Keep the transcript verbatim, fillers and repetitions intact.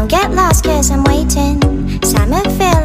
Don't get lost cause I'm waiting. Summer feel